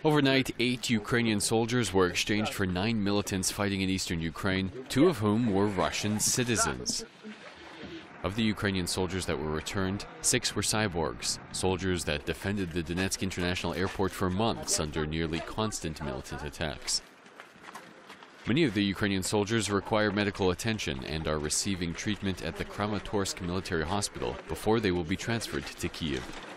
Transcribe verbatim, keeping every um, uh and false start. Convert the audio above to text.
Overnight, eight Ukrainian soldiers were exchanged for nine militants fighting in eastern Ukraine, two of whom were Russian citizens. Of the Ukrainian soldiers that were returned, six were cyborgs, soldiers that defended the Donetsk International Airport for months under nearly constant militant attacks. Many of the Ukrainian soldiers require medical attention and are receiving treatment at the Kramatorsk military hospital before they will be transferred to Kyiv.